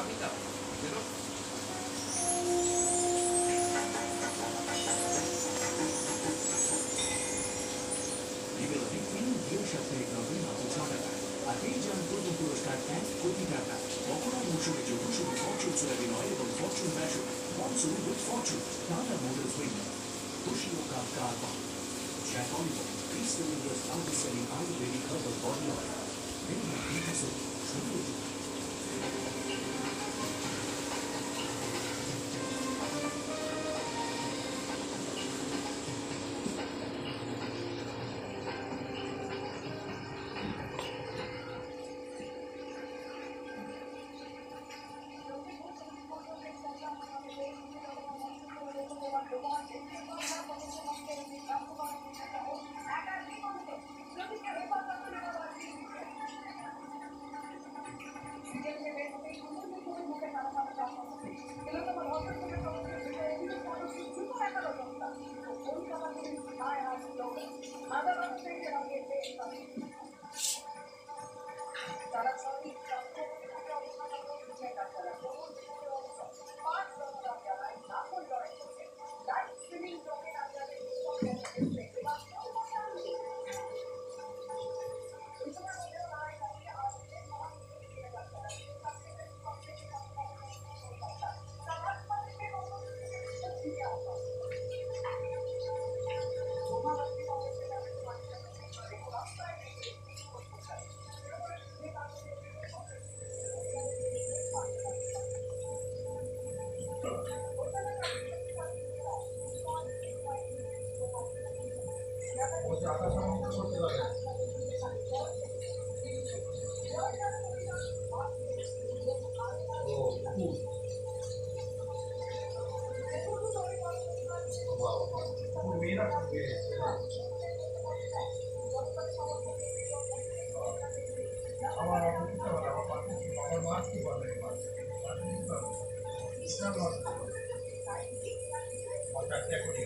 চাবি দাও, বেরো। সাপ্তাহিক নগরী মাত্র 6 টাকায় আর এই যান প্রথম পুরস্কার 1 কোটি টাকা। বকরা মৌসুমের জন্য শুধু ফরচুন সয়াবিন অয়েল এবং Fortune fashion monsoon with Fortune Tata Motors winder Toshioka Car Park Jack Oliver 3 cylinders outselling Ayurvedic herbal body oil Many people tribute আমার